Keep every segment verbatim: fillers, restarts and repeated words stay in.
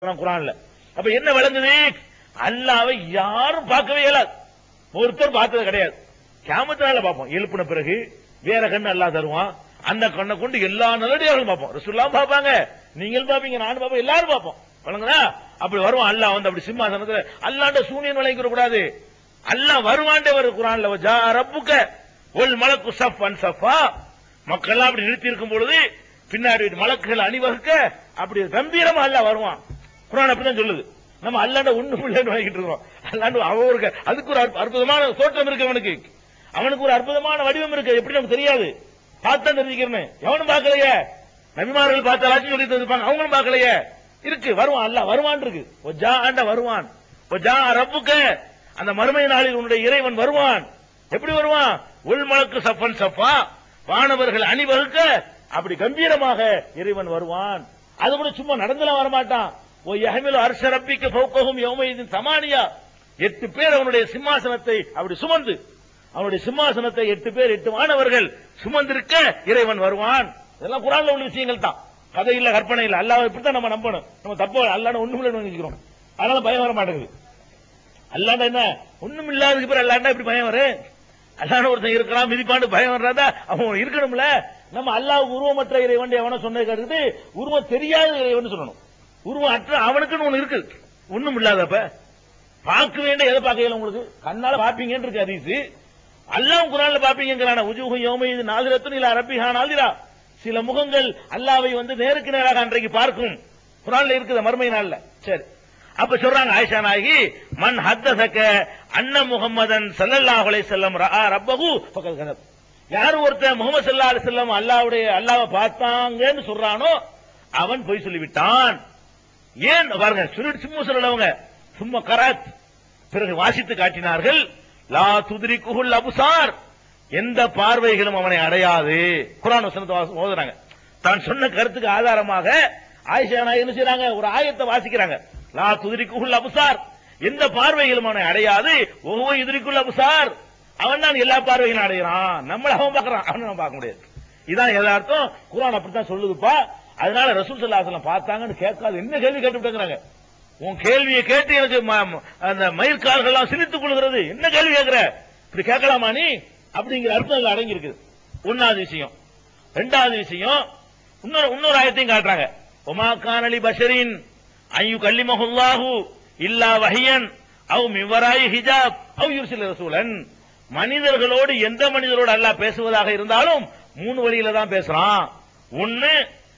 குர்ஆன்ல. அப்ப என்ன விளங்குது? அல்லாஹ்வை யாரும் பார்க்கவே இயலாது, ஒருத்தர் பார்த்தது கிடையாது. கியாமத் நாள்ல பார்ப்போம், எழுப்பின பிறகு வேற கண்ணு அல்லாஹ் தருவான். அந்த கண்ணை கொண்டு எல்லா நல்லடியார்களும் பார்ப்போம். ரசூலுல்லாஹ் பார்ப்பாங்க, நீங்களும் பார்ப்பீங்க, நானும் பார்ப்போம், எல்லாரும் பார்ப்போம். வழங்குதா? அப்படி வருவான் அல்லாஹ் வந்து அப்படி சிம்மாசனத்துல. அல்லாஹ்ட சூனியன் விளங்கிற கூடாது. அல்லாஹ் வருவான்டே வரு குர்ஆன்ல, வஜா ரப்புக வல் மலக்கு ஸஃபன் ஸஃபா. மக்கள் அப்படி நிறுத்தி இருக்கும் பொழுது பின்னாடி மலக்குகள் அணிவகுக்க அப்படி கம்பீரமா அல்லாஹ் வருவான். குர்ஆன் அப்படிதான் சொல்லுது. நம்ம அல்லாஹ்ட ஒண்ணும் இல்லைன்னு வாங்கிட்டு இருக்கோம். அல்லாஹ் அவருக்கு அதுக்கு ஒரு அற்புதமான தோற்றம் இருக்கு, அவனுக்கு அவனுக்கு ஒரு அற்புதமான வடிவம் இருக்கு. எப்படி நமக்கு தெரியாது? பார்த்தா தெரிஞ்சுக்கிறேன். எவனும் பார்க்கலையே, நபிமார்கள் பார்த்தாலும் சொல்லி இருப்பாங்க, அவங்களும் பார்க்கலையே. இருக்கு, வருவான் அல்லாஹ் வருவான் இருக்கு. ஒஜா ஆண்ட வருவான், ஒஜா ரப்புக, அந்த மறுமை நாளில் உன்னுடைய இறைவன் வருவான். எப்படி வருவான்? உள் மலக்கு சஃபன் சஃபா, வானவர்கள் அணிவகுக்க அப்படி கம்பீரமாக இறைவன் வருவான். அது கூட சும்மா நடந்தெல்லாம் வரமாட்டான். ஓ யஹ்மிலு அர்ஷ ரப்பிக்க ஃபௌகஹும் யௌமைதின் சமானியா, எட்டு பேர் அவனுடைய சிம்மாசனத்தை அப்படி சுமந்து, அவனுடைய சிம்மாசனத்தை எட்டு பேர் எட்டு வானவர்கள் சுமந்திருக்க இறைவன் வருவான். இதெல்லாம் குர்ஆன்ல உள்ள விஷயங்கள் தான், கதை இல்ல, கற்பனை இல்ல. அல்லாஹ் இப்படித்தான் நம்ம நம்பணும். நம்ம தப்பு அல்லாஹ் ஒண்ணும் இல்லைன்னு நினைக்கிறோம், அதனால பயம் வர மாட்டேங்குது. அல்லாஹ் என்ன ஒண்ணும் இல்லாததுக்கு பிறகு அல்லாஹ் இப்படி பயம் வரும்? அல்லாஹ் ஒருத்தன் இருக்கலாம் மிதிப்பாண்டு பயம் வர்றதா? அவன் இருக்கணும்ல. நம்ம அல்லாஹ் உருவமற்ற இறைவன் எவனோ சொன்னது கேட்டு உருவம் தெரியாத இறைவன் சொல்லணும். உருவம் அற்ற அவனுக்குன்னு ஒண்ணு இருக்கு, ஒண்ணும் இல்லாதப்ப பார்க்க வேண்டிய எதை பார்க்கல உங்களுக்கு? கண்ணால பாப்பீங்கன்னு இருக்கு ஹதீஸ். அல்லாஹ் குர்ஆன்ல பாப்பீங்கங்கறான உஜூஹு யௌமைது நாதிரத்துன் இலா ரப்பிஹா நாதிரா. சில முகங்கள் அல்லாஹ்வை வந்து நேருக்கு நேராக அன்றைக்கு பார்க்கும். குர்ஆன்ல இருக்குது மறுமை நாள்ல. சரி, அப்ப சொல்றாங்க ஆயிஷா நாயகி, மன் ஹத்தஸக அன்ன முஹம்மதன் ஸல்லல்லாஹு அலைஹி வஸல்லம் ரஆ ரப்பஹு ஃபகத் கதப். யார் ஒருத்தன் முஹம்மது ஸல்லல்லாஹு அலைஹி வஸல்லம் அல்லாஹ்வுடைய அல்லாஹ்வை பார்த்தாங்கன்னு சொல்றானோ அவன் பொய் சொல்லிவிட்டான். ஏன் பாருங்க, சொல்லிட்டு சும்மா சொல்லலவங்க, சும்மா கராத் பிறகு வாசித்து காட்டினார்கள். லா துத்ரிகுல் அப்சார், எந்த பார்வைகளும் அவனை அடையாது. குர்ஆன் வசனத்தை ஓதுறாங்க. தான் சொன்ன கருத்துக்கு ஆதாரமாக ஆயிஷா நாயகி என்ன செய்றாங்க? ஒரு ஆயத்தை வாசிக்கிறாங்க. லா துத்ரிகுல் அப்சார், எந்த பார்வைகளும் அவனை அடையாது. ஒவ்வொரு யுத்ரிகுல் அப்சார், அவன் தான் எல்லா பார்வைகளும் அடைகிறான். நம்மள அவன் பார்க்கறான், அவனை நம்ம பார்க்க முடியாது. இதான் யதார்த்தம். குர்ஆன் அப்படித்தான் சொல்லுதுப்பா. அதனால ரசூல் ஸல்லல்லாஹு அலைஹி வஸல்லம் பார்த்தாங்கன்னு கேட்காது. என்ன கேள்வி கேட்டுட்டாங்க? உன் கேள்வியை கேட்டு எனக்கு அந்த மயிர்கால்கள் எல்லாம் சிரித்துக் கொள்கிறது. என்ன கேள்வி கேட்கிற? இப்படி கேட்கலாமா நீ? அப்படிங்கிற அர்த்தம் அடங்கி இருக்குது. ஒன்னாவது விஷயம். ரெண்டாவது விஷயம், இன்னொரு இன்னொரு ஆயத்தையும் காட்டுறாங்க. ஒமா கானலி பஷரின் ஐயு கல்லிமஹுல்லாஹு இல்லா வஹியன் அவ் மிவராயி ஹிஜாப் அவ் யுர்சில ரசூலன். மனிதர்களோடு எந்த மனிதரோடு அல்லாஹ் பேசுவதாக இருந்தாலும் மூணு வழியில தான் பேசுறான். ஒன்னு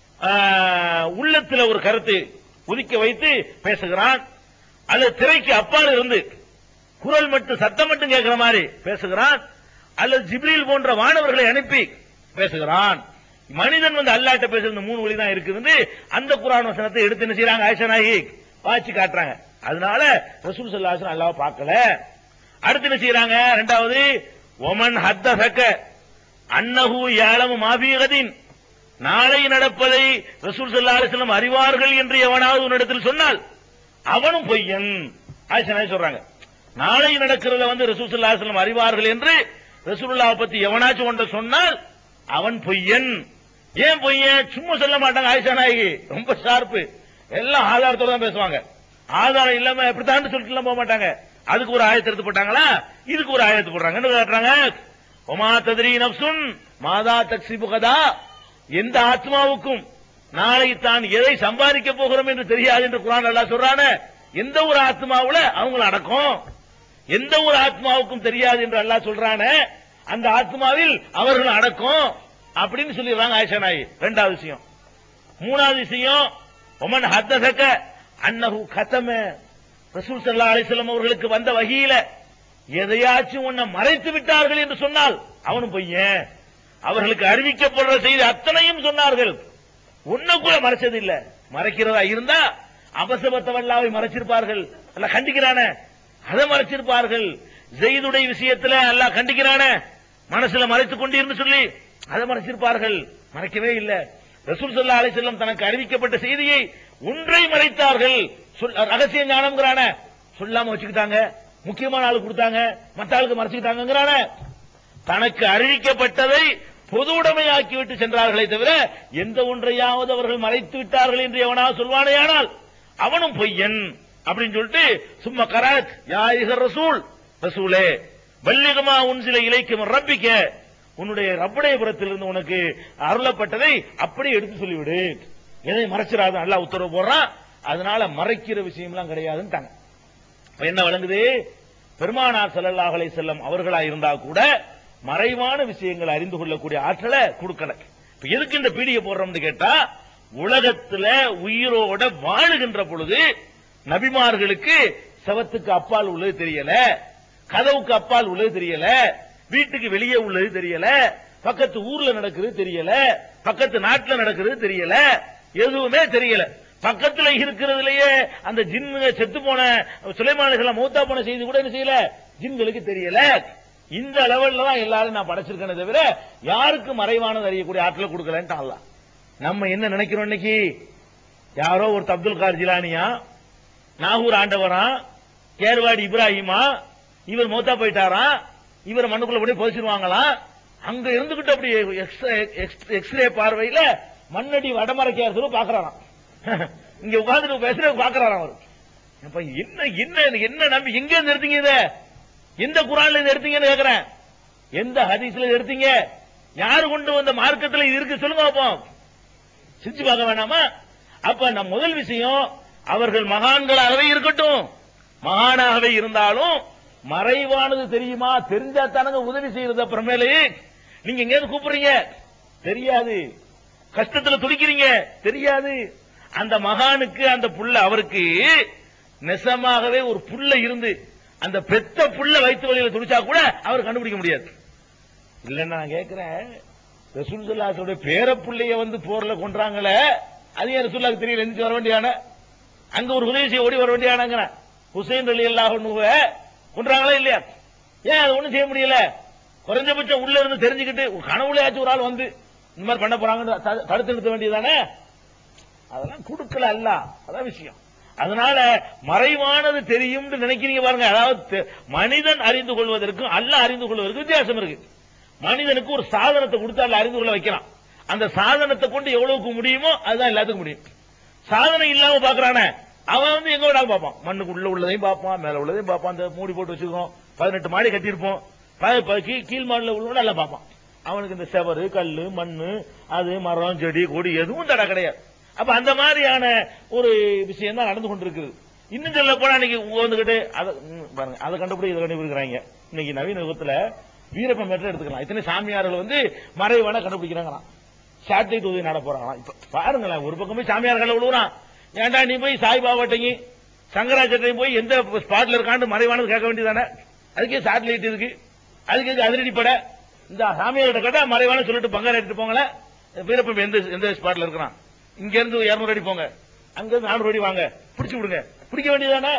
உள்ளத்துல ஒரு கருத்து உதிக்க வைத்து பேசுகிறான், அல்லது திரைக்கு அப்பால் இருந்து குரல் மட்டும் சத்தம் மட்டும் கேட்கிற மாதிரி பேசுகிறான், அல்லது ஜிப்ரீல் போன்ற வானவர்களை அனுப்பி பேசுகிறான். மனிதன் வந்து அல்லாஹ்ட்ட பேசுறது மூணு வழி தான் இருக்குது. அந்த குர்ஆன் வசனத்தை எடுத்து என்ன செய்றாங்க? ஆயிஷா நாயகி வாசி காட்டுறாங்க. அதனால ரசூல் ஸல்லல்லாஹு அலைஹி வஸல்லம் அல்லாஹ்வை பார்க்கல. அடுத்து என்ன செய்றாங்க? இரண்டாவது, ஒமன் ஹத்தஸக அன்னஹு யஅலமு மா ஃபீ கதின், நாளை நடப்பதை ரசூல் ஸல்லல்லாஹு அலைஹி வஸல்லம் அறிவார்கள் என்று எவனாவது உன்னிடத்தில் சொன்னால் அவனும் பொய்யன். ஆயிஷா நாயகி சொல்றாங்க, நாளை நடக்கிறத வந்து ரசூல் ஸல்லல்லாஹு அலைஹி வஸல்லம் அறிவார்கள் என்று ரசூலுல்லாஹ் பத்தி எவனாச்சும் ஒன்றை சொன்னால் அவன் பொய்யன். ஏன் பொய்யன்? சும்மா சொல்ல மாட்டாங்க. ஆயிஷா நாயகி ரொம்ப ஷார்ப்பு, எல்லாம் ஆதாரத்தோட தான் பேசுவாங்க. ஆதாரம் இல்லாம எப்படித்தான் சொல்லிட்டு எல்லாம் போக மாட்டாங்க. அதுக்கு ஒரு ஆயத்தை எடுத்து போட்டாங்களா, இதுக்கு ஒரு ஆயத்து போடுறாங்க. என்ன காட்டுறாங்க? ஒமா தத்ரி நஃப்சுன் மாதா தக்ஸிபு கதா, எந்த ஆத்மாவுக்கும் நாளை தான் எதை சம்பாதிக்க போகிறோம் என்று தெரியாது என்று குர்ஆன் அல்லாஹ் சொல்றானே, எந்த ஒரு ஆத்மாவுல அவங்கள அடக்கும், எந்த ஒரு ஆத்மாவுக்கும் தெரியாது என்று அல்லாஹ் சொல்றானே, அந்த ஆத்மாவில் அவர்கள் அடக்கும் அப்படின்னு சொல்லிடுறாங்க ஆயிஷா நாயகி. இரண்டாவது விஷயம். மூணாவது விஷயம், ஒமன் ஹத்தஸக அன்னஹு கதம, ரசூல் ஸல்லல்லாஹு அலைஹி வஸல்லம் அவர்களுக்கு வந்த வஹீல எதையாச்சும் ஒன்ன மறைத்து விட்டார்கள் என்று சொன்னால் அவனும் பொய்யன். அவர்களுக்கு அறிவிக்கப்படுற செய்தி அத்தனையும் சொன்னார்கள், ஒன்ன கூட மறைச்சது இல்ல. மறைக்கிறதா இருந்தா அபசபத்தவல்லாவை மறைச்சிருப்பார்கள், அல்ல கண்டிக்கிறானே அதை மறைச்சிருப்பார்கள். ஜெயிதுடைய விஷயத்துல அல்லாஹ் கண்டிக்கிறானே மனசுல மறைத்துக் கொண்டிருந்து சொல்லி அதை மறைச்சிருப்பார்கள். மறைக்கவே இல்ல. ரசூல் ஸல்லல்லாஹு அலைஹி வஸல்லம் தனக்கு அறிவிக்கப்பட்ட செய்தியை ஒன்றை மறைத்தார்கள். ரகசிய ஞானம்ங்கறான சொல்லாம வச்சுக்கிட்டாங்க, முக்கியமான ஆளுக்கு கொடுத்தாங்க, மற்ற ஆளுக்கு மறைச்சுக்கிட்டாங்கிறான. தனக்கு அறிவிக்கப்பட்டதை பொது உடைமையாக்கிவிட்டு சென்றார்களே தவிர எந்த ஒன்றையாவது அவர்கள் மறைத்து விட்டார்கள் என்று எவனாவது சொல்வானேயானால் அவனும் பொய்யன் அப்படின்னு சொல்லிட்டு சும்மா கராத் யாயிகர் ரசூல் ரசூலே வல்லிகமா உன் சில இலைக்கும் ரப்பிக்க உன்னுடைய ரப்புடைய புறத்திலிருந்து உனக்கு அருளப்பட்டதை அப்படியே எடுத்து சொல்லிவிடு, எதை மறைச்சிடாது அல்லாஹ் உத்தரவு போடுறான். அதனால மறைக்கிற விஷயம்லாம் கிடையாதுன்னு என்ன வழங்குது? பெருமானார் ஸல்லல்லாஹு அலைஹி வஸல்லம் அவர்களா இருந்தா கூட மறைவான விஷயங்களை அறிந்து கொள்ளக்கூடிய ஆற்றலை கொடுக்கல. இப்ப எதுக்கு இந்த பீடிகை போடுறோம்னு கேட்டா, உலகத்துல உயிரோட வாழுகின்ற பொழுது நபிமார்களுக்கு சவத்துக்கு அப்பால் உள்ளது தெரியல, கதவுக்கு அப்பால் உள்ளது தெரியல, வீட்டுக்கு வெளியே உள்ளது தெரியல, பக்கத்து ஊர்ல நடக்கிறது தெரியல, பக்கத்து நாட்டுல நடக்கிறது தெரியல, எதுவுமே தெரியல. பக்கத்துல இருக்கிறதுலயே அந்த ஜின்னு செத்து போன சுலைமான் மௌத்தா போன செய்தி கூட என்ன செய்யல, ஜின்களுக்கு தெரியல. இந்த லெவல்ல தான் எல்லாரும் நான் படைச்சிருக்கேன் தவிர யாருக்கு மறைவானது அறியக்கூடிய ஆற்றலை கொடுக்கலன்ட்டு அல்லாஹ். நம்ம என்ன நினைக்கிறோம் இன்னைக்கு? யாரோ ஒரு அப்துல் கார் ஜிலானியா, நாகூர் ஆண்டவரா, கேர்வாடி இப்ராஹிமா, இவர் மௌத்தா போயிட்டாரா, இவர் மண்ணுக்குள்ள போய் போதிச்சிருவாங்களா, அங்க இருந்துகிட்டு அப்படி எக்ஸ்ரே பார்வையில மண்ணடி வடமறைக்காரத்துல பாக்குறாராம், இங்க உட்கார்ந்து பேசுற பாக்குறாராம் அவரு. என்ன என்ன என்ன நம்பி எங்க இருந்து எடுத்தீங்க இத? எந்த குரான்ல இருந்து எடுத்தீங்கன்னு கேக்குறேன். எந்த ஹதீஸ்ல எடுத்தீங்க? யாரு கொண்டு வந்த மார்க்கத்தில் இது இருக்கு சொல்லுங்க பாப்போம். சிரிச்சு பார்க்க வேண்டாமா? அப்ப நம்ம முதல் விஷயம், அவர்கள் மகான்களாகவே இருக்கட்டும், மகானாகவே இருந்தாலும் மறைவானது தெரியுமா? தெரிஞ்சா தானங்க உதவி செய்யறது. அப்புறமேலே நீங்க எங்கேயாவது கூப்பிடுறீங்க, தெரியாது. கஷ்டத்துல துடிக்கிறீங்க, தெரியாது. அந்த மகானுக்கு அந்த புள்ள, அவருக்கு நெசமாகவே ஒரு புள்ள இருந்து அந்த பெத்த புள்ள வயிற்று வழியில துடிச்சா கூட அவர் கண்டுபிடிக்க முடியாது. இல்லன்னா நான் கேட்கிறேன், ரசூல் ஸல்லல்லாஹு அலைஹி வஸல்லம் பேர புள்ளைய வந்து போர்ல கொன்றாங்களே, அது ஏன் ரசூலுல்லாஹ்க்கு தெரியல? எந்திரிச்சு வர வேண்டியான, அங்க ஒரு உதவி செய்ய ஓடி வர வேண்டியான ஹுசைன் ரலியல்லாஹு அன்ஹு கொன்றாங்களா இல்லையா? ஏன் அது ஒண்ணும் செய்ய முடியல? குறைஞ்சபட்சம் உள்ள இருந்து தெரிஞ்சுக்கிட்டு கனவுலையாச்சும் ஒரு ஆள் வந்து இந்த மாதிரி பண்ண போறாங்க தடுத்து நிறுத்த வேண்டியதானே? அதெல்லாம் கொடுக்கல அல்ல, அதான் விஷயம். அதனால மறைவானது தெரியும் நினைக்கிறீங்க பாருங்க. அதாவது மனிதன் அறிந்து கொள்வதற்கும் அல்லாஹ் அறிந்து கொள்வதற்கு வித்தியாசம் இருக்கு. மனிதனுக்கு ஒரு சாதனத்தை கொடுத்து அல்ல அறிந்து கொள்ள வைக்கலாம். அந்த சாதனத்தை கொண்டு எவ்வளவுக்கு முடியுமோ அதுதான் எல்லாத்துக்கும் முடியும். சாதனம் இல்லாம பாக்குறானே அவன் வந்து எங்க வேணாலும் பார்ப்பான், மண்ணுக்கு உள்ள உள்ளதையும் பார்ப்பான், மேல உள்ளதையும் பார்ப்பான். அந்த மூடி போட்டு வச்சுக்கோம், பதினெட்டு மாடி கட்டியிருப்போம், கீழ் மாடியில் உள்ள நல்லா பார்ப்பான். அவனுக்கு இந்த செவரு கல்லு மண்ணு அது மரம் செடி கொடி எதுவும் தடை கிடையாது. அப்ப அந்த மாதிரியான ஒரு விஷயம் தான் நடந்து கொண்டிருக்குது. இன்னும் சொல்ல போனா இன்னைக்கு வந்துகிட்டு பாருங்க, அதை கண்டுபிடி இதை கண்டுபிடிக்கிறாங்க. இன்னைக்கு நவீன யுகத்துல வீரப்ப மேட்டர் எடுத்துக்கலாம். இத்தனை சாமியார்கள் வந்து மறைவான கண்டுபிடிக்கிறாங்களாம், சேட்டலைட் உதவி நட போறாங்களாம். இப்ப பாருங்களேன், ஒரு பக்கம் போய் சாமியார்கள் விழுவுறான், ஏன்டா நீ போய் சாய்பாபாட்டையும் சங்கராச்சாரியும் போய் எந்த ஸ்பாட்ல இருக்கான்னு மறைவானது கேட்க வேண்டியதானே? அதுக்கே சேட்டலைட் இருக்கு, அதுக்கு அதிரடிப்பட இந்த சாமியார்கிட்ட கேட்டா மறைவான சொல்லிட்டு பங்காளி எடுத்து போங்களேன். வீரப்ப எந்த எந்த ஸ்பாட்ல இருக்கிறான், இங்க இருந்து இருநூறு அடி போங்க, அங்க இருந்து நானூறு அடி வாங்க, பிடிச்சு விடுங்க, பிடிக்க வேண்டியதானே?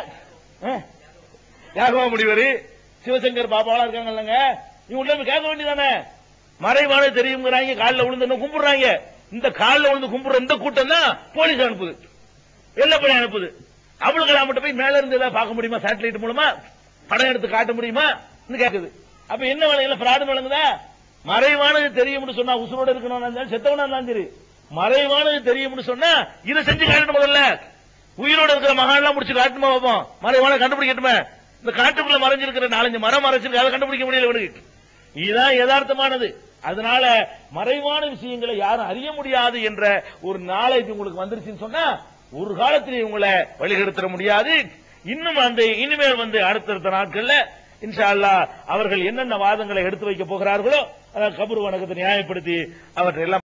யாருவா முடிவாரு? சிவசங்கர் பாபாவா இருக்காங்க இல்லங்க, இவங்க கேட்க வேண்டியதானே? மறைவானது தெரியுங்கிறாங்க, காலில் விழுந்து கும்பிடுறாங்க. இந்த காலில் விழுந்து கும்பிடுற இந்த கூட்டம் தான் போலீஸ் அனுப்புது, வெள்ளப்படை அனுப்புது. அவங்களுக்கு மட்டும் போய் மேல இருந்து ஏதாவது பார்க்க முடியுமா? சேட்டலைட் மூலமா படம் எடுத்து காட்ட முடியுமா கேக்குது. அப்ப என்ன வழங்கல பிராடு வழங்குதா? மறைவானது தெரியும் சொன்னா உசுரோட இருக்கணும், செத்தவனா இருந்தாலும் சரி, மறைவானது தெரியும் சொன்னா இதை செஞ்சு காட்டணும். முதல்ல உயிரோட இருக்கிற மகான்லாம் முடிச்சு காட்டுமா பார்ப்போம், மறைவான கண்டுபிடிக்கட்டுமே. இந்த காட்டுக்குள்ள மறைஞ்சிருக்கிற நாலஞ்சு மரம் மறைச்சிருக்கு, அதை கண்டுபிடிக்க முடியல இவனுக்கு. இதுதான் யதார்த்தமானது. அதனால மறைவான விஷயங்களை யாரும் அறிய முடியாது என்ற ஒரு நாளைக்கு உங்களுக்கு வந்துருச்சுன்னு சொன்னா ஒரு காலத்தில் இவங்களை வழிகெடுத்துட முடியாது. இன்னும் அந்த இனிமேல் வந்து அடுத்தடுத்த நாட்கள்ல இன்ஷா அல்லாஹ் அவர்கள் என்னென்ன வாதங்களை எடுத்து வைக்க போகிறார்களோ அதை கபர் வணக்கத்தை நியாயப்படுத்தி அவற்றை எல்லாம்